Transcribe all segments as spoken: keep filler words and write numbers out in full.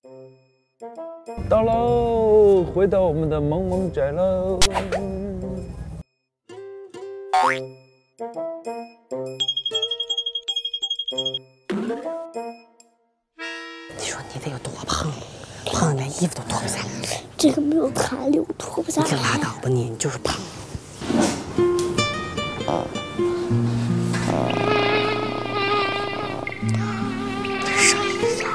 到喽，回到我们的萌萌宅喽。 你说你得有多胖，胖的连衣服都脱不下来。 这个没有弹力，我脱不下来。 你拉倒吧你，你就是胖。上一下。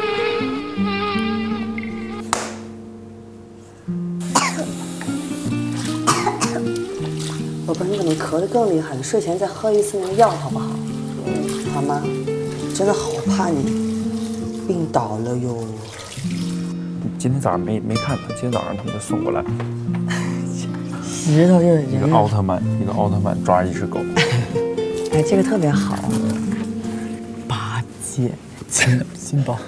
宝贝儿，你怎么咳得更厉害了？睡前再喝一次那个药好不好？好吗？真的好怕你病倒了哟。 今天早上没没看他，今天早上他们就送过来。 石头就是一个奥特曼，一个奥特曼抓一只狗。 哎，这个特别好，八戒亲亲抱。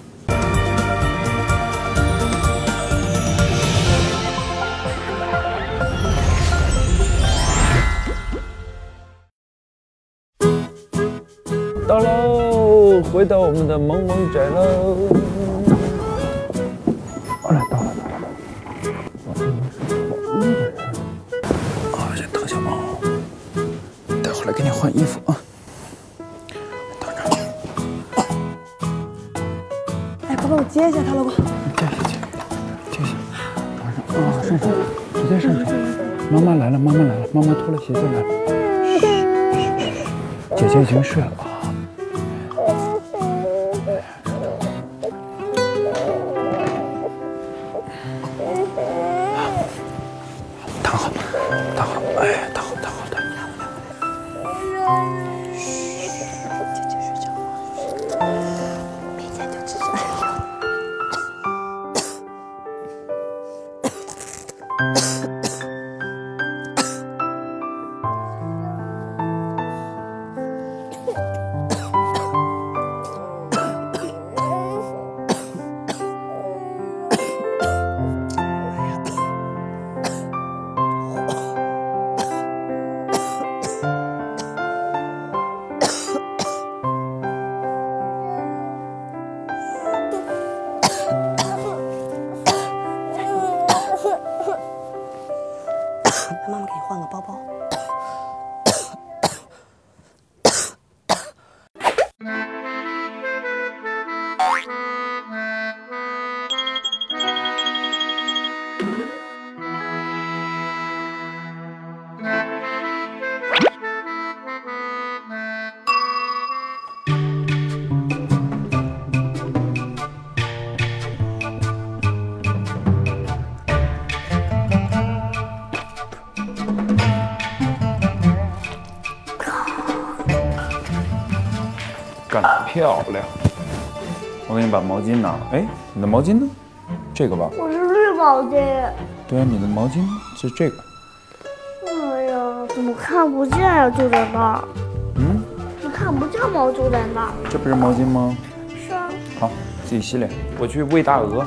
到喽，回到我们的萌萌宅喽。好了，到了，到了，到了。我今天是好日本人。啊，这唐小猫，待会儿来给你换衣服啊。到这儿。 哎，快帮我接一下他了吧。 接一下，接一下，接一下。往上啊，上床，直接上床。妈妈来了，妈妈来了，妈妈脱了鞋就来了。姐姐已经睡了。躺好，躺好，哎，躺好，躺好，躺好。 姐姐睡觉了，明天就吃这个药。妈妈给你换个包包。 干得漂亮！我给你把毛巾拿了。哎，你的毛巾呢？这个吧。 我是绿毛巾。 对啊，你的毛巾是这个。 哎呀，怎么看不见呀？就在那儿。 嗯？ 你看不见吗？就在那儿。 这不是毛巾吗？ 是啊。 好，自己洗脸。我去喂大鹅。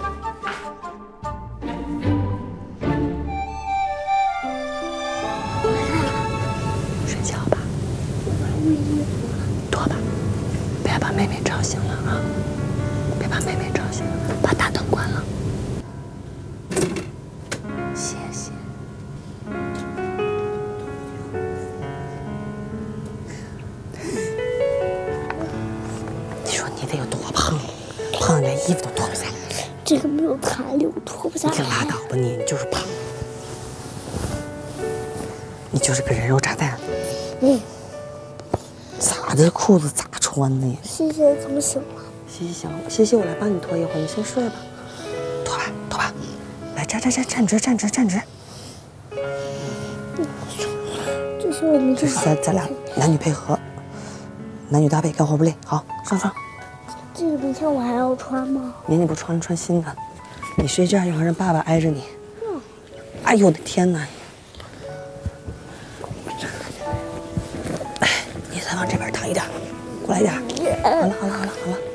睡觉吧。脱吧，别把妹妹吵醒了啊！别把妹妹吵醒了，把大灯关了。谢谢。你说你得有多胖，胖的连衣服都脱不下来。 这个没有弹力，我脱不下来。 你拉倒吧你，你就是胖，你就是个人肉炸弹。 嗯。 咋的？裤子咋穿的呀？ 西西怎么醒了？ 西西醒了，西西我来帮你脱一会儿，你先睡吧。脱吧，脱吧，来站站站站直站直站直。 这是我们这是咱咱俩男女配合，男女搭配干活不累。好，上床。 这个明天我还要穿吗？ 明天不穿，穿新的。你睡这样，要让爸爸挨着你。嗯。哎呦我的天哪！哎，你再往这边躺一点，过来一点。好了好了好了好了。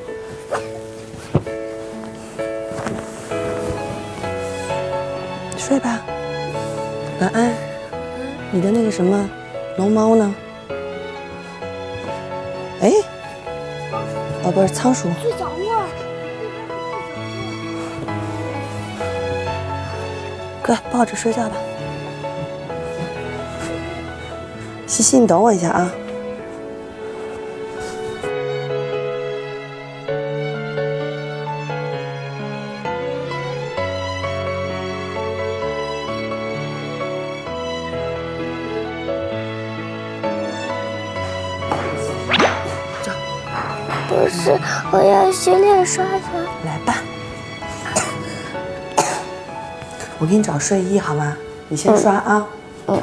睡吧，晚安。你的那个什么龙猫呢？哎，宝贝儿，仓鼠。 最角落。 乖，抱着睡觉吧。西西，你等我一下啊。 不是，我要洗脸刷牙。 来吧，我给你找睡衣好吗？你先刷啊。嗯。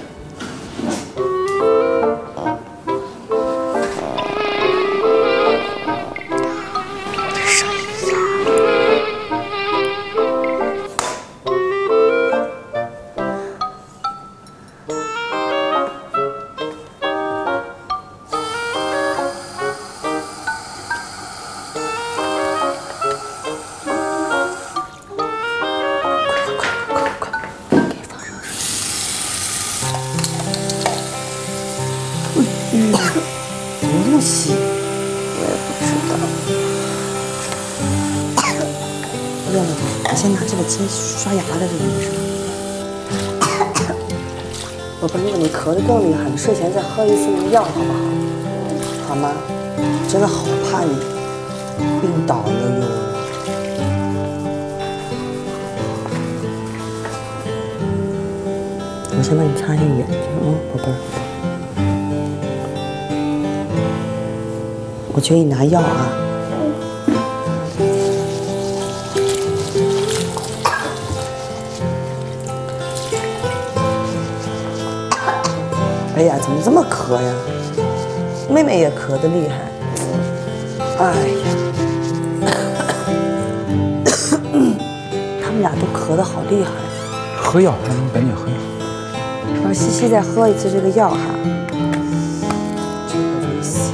嗯，怎么这么稀？ 我也不知道。 热了，你先拿这个接刷牙的这个没事。宝贝，你怎么咳得更厉害？你睡前再喝一次那个药好不好？好吗？真的好怕你病倒了哟。我先帮你擦一下眼睛啊，宝贝儿。我去给你拿药啊。哎呀，怎么这么咳呀？妹妹也咳得厉害。哎呀，他们俩都咳得好厉害。 喝药，让他们赶紧喝药。 让西西再喝一次这个药哈。这个维 C。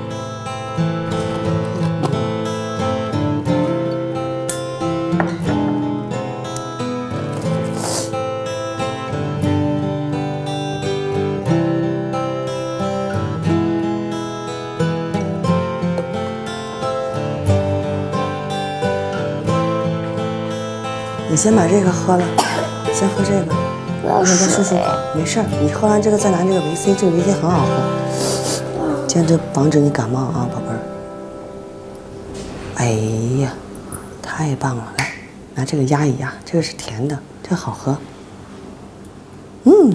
你先把这个喝了，先喝这个，让它舒舒口。没事儿，你喝完这个再拿这个维 C， 这个维 C 很好喝，这样就防止你感冒啊，宝贝儿。哎呀，太棒了！来，拿这个压一压，这个是甜的，这个好喝。嗯，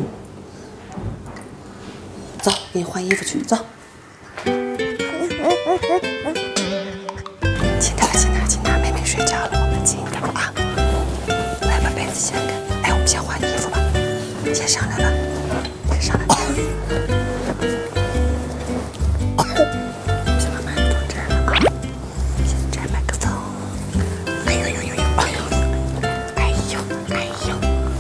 走，给你换衣服去，走。轻点，轻点，轻点，妹妹睡觉了，我们轻点啊。来，把被子掀开。哎，我们先换衣服吧，先上来吧，先上来吧。先把麦克风这儿了啊，先摘麦克风。哎呦呦呦呦，哎呦，哎呦哎呦，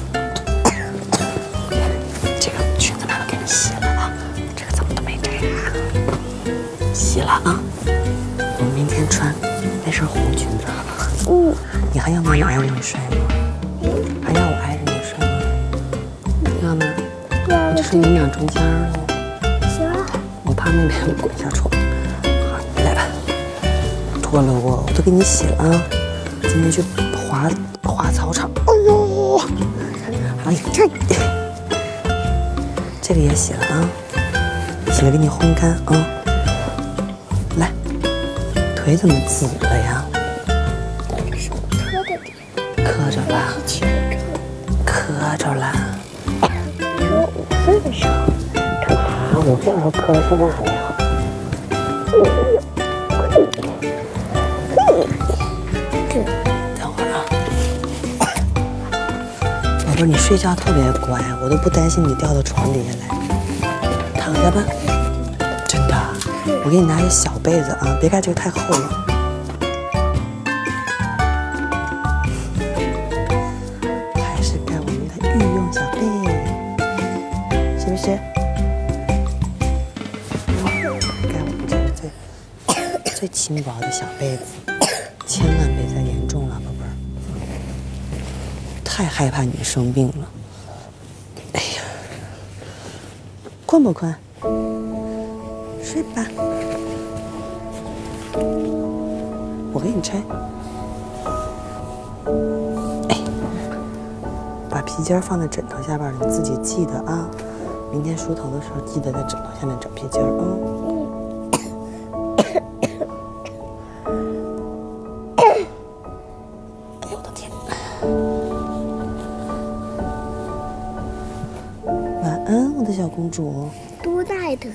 这个裙子妈妈给你洗了啊，这个怎么都没摘啊？洗了啊，我们明天穿，那是红裙子。嗯，你还要妈妈挨着你睡吗？还要我挨着你睡吗？要吗？ 要。 我睡你俩中间了。 行。 我怕妹妹滚下床。好，你来吧。脱了我，我都给你洗了啊。今天去滑滑操场。哎呦！哎呀，这这个也洗了啊，洗了给你烘干啊。来，腿怎么紫了呀？磕着了，磕着了。 我五岁的时候， 啊，五岁的时候磕的，现在还没好。等会儿啊，宝贝儿，你睡觉特别乖，我都不担心你掉到床底下来。躺下吧，真的。我给你拿一小被子啊，别盖这个太厚了。最轻薄的小被子，千万别再严重了，宝贝儿。太害怕你生病了。哎呀，困不困？睡吧，我给你吹。哎，把皮筋放在枕头下边，你自己记得啊。明天梳头的时候，记得在枕头下面整皮筋儿啊。嗯。哎呦我的天！晚安，我的小公主。 多大的？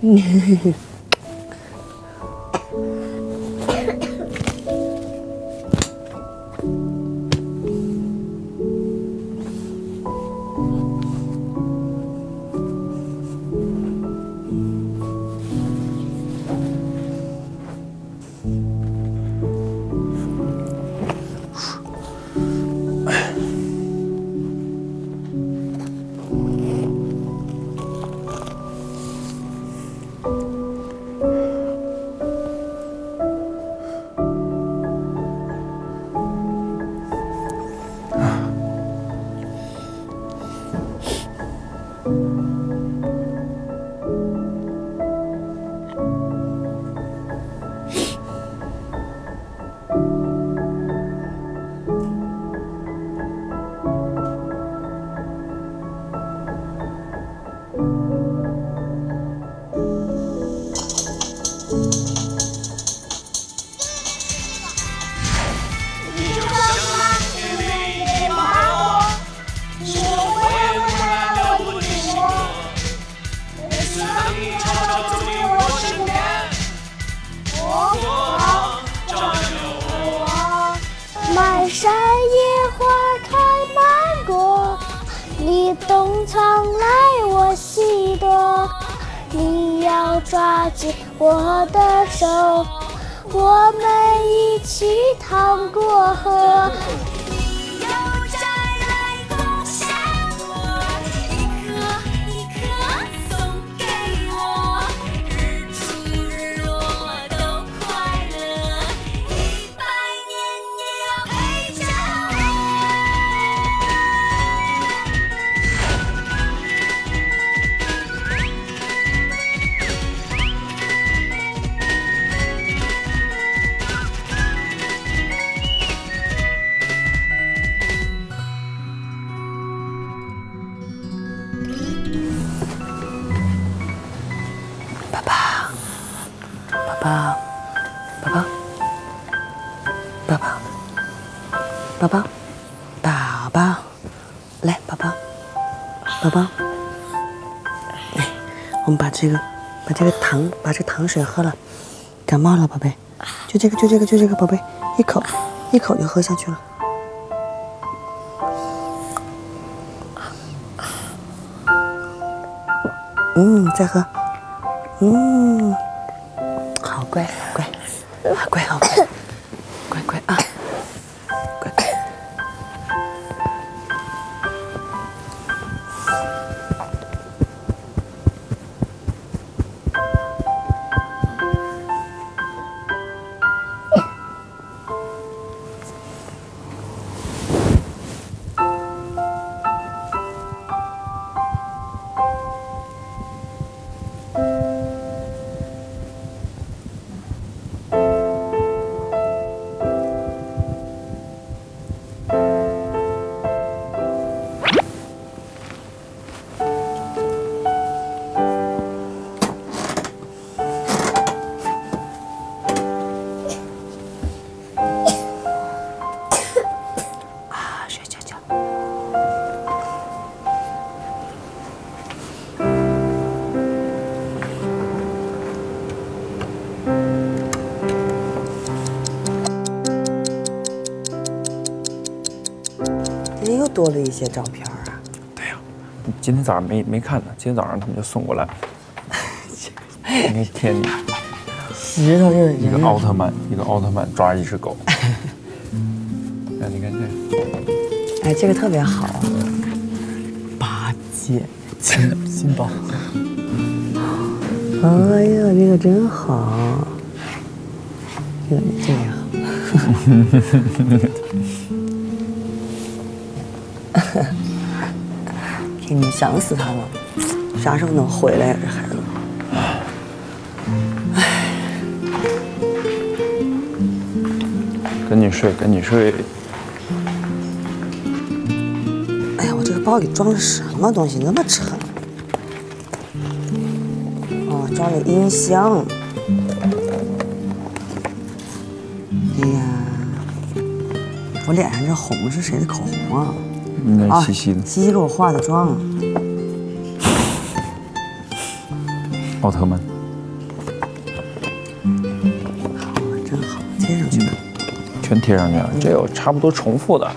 满山野花开满果，你冬藏来我喜多。你要抓紧我的手，我们一起趟过河。 爸爸，爸爸，爸爸，爸爸，爸爸，爸爸，来，爸爸，宝宝，来，我们把这个，把这个糖，把这个糖水喝了。感冒了，宝贝，就这个，就这个，就这个，宝贝，一口，一口就喝下去了。嗯，再喝。嗯，好乖，好乖，好乖，好乖，乖乖啊，乖乖。今天又多了一些照片啊！ 对呀、啊，今天早上没没看呢，今天早上他们就送过来。那天石头就是一个奥特曼，一个奥特曼抓一只狗。那你看这个， 哎，这个特别好，八戒金金宝。哎呀，这个真好，这个这个也好。天你想死他了，啥时候能回来呀？这孩子。唉， 赶紧睡，赶紧睡。 哎呀，我这包里装的什么东西那么沉？哦，装的音箱。哎呀，我脸上这红是谁的口红啊？ 应该是西西的。 啊、西西给我化的妆。 奥特曼。 好，真好，贴上去吧。 全贴上去了，这有差不多重复的。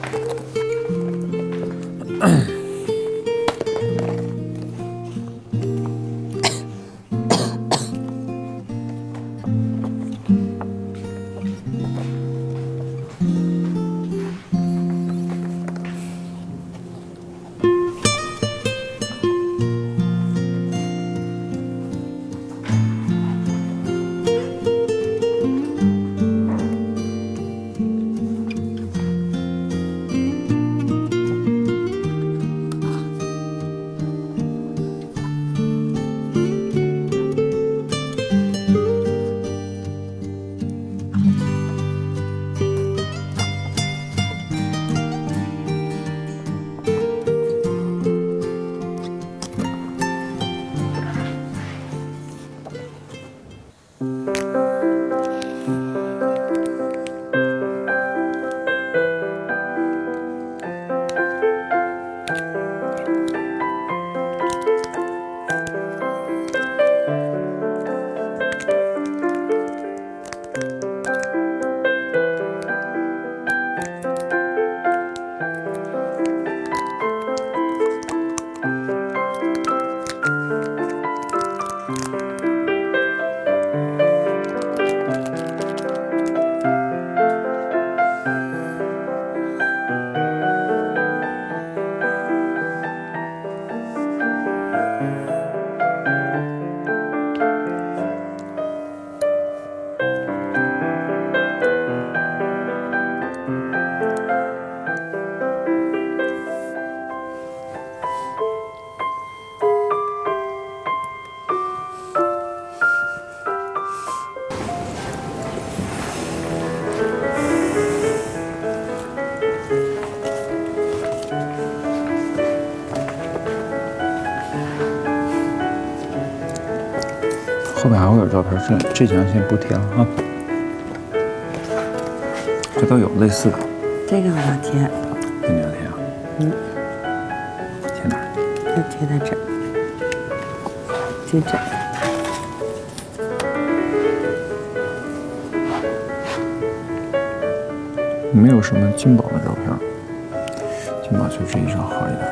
后面还会有照片，这这几张先不贴了啊。这都有类似的。 这个我要贴。 这你要贴啊？嗯。贴哪儿？ 就贴在这儿。就这儿。 没有什么金宝的照片，金宝就这一张好一点。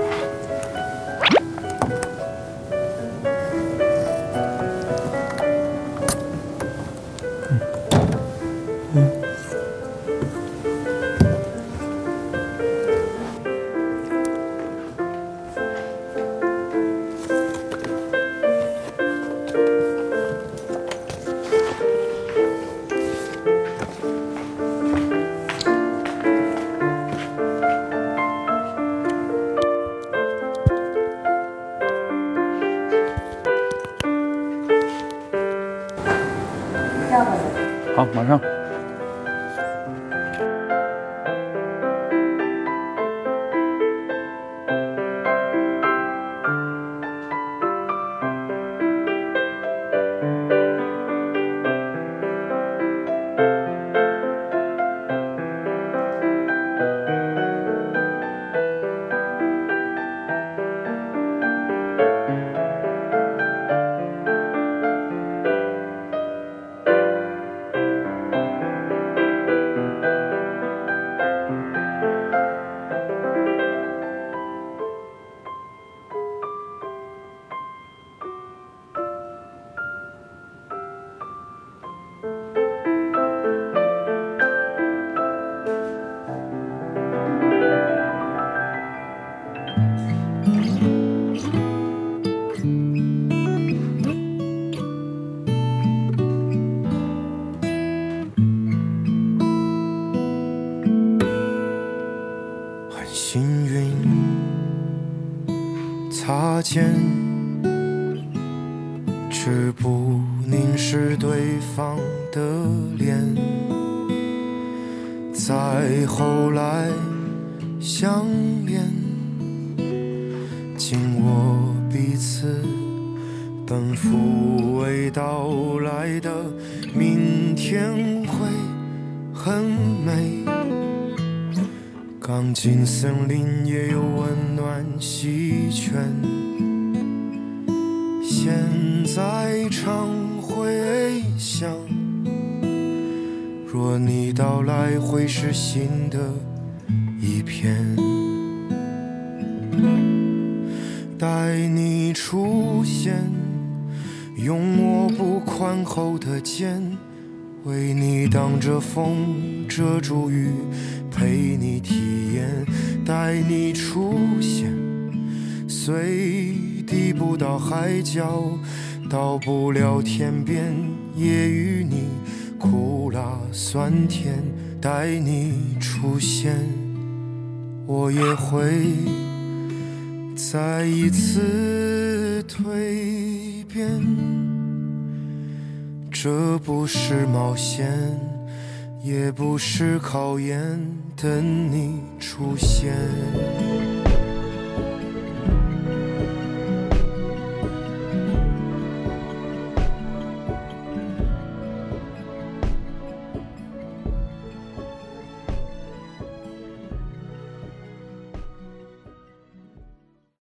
好，马上。 幸运擦肩，却不凝视对方的脸。再后来相恋， 信我彼此奔赴未到来的明天会很美。钢筋森林也有温暖细泉，现在常回想，若你到来会是新的一篇。待你出现，用我不宽厚的肩，为你挡着风遮住雨，陪你体验。待你出现，虽抵不到海角，到不了天边，也与你苦辣酸甜。待你出现，我也会再一次蜕变。这不是冒险，也不是考验，等你出现。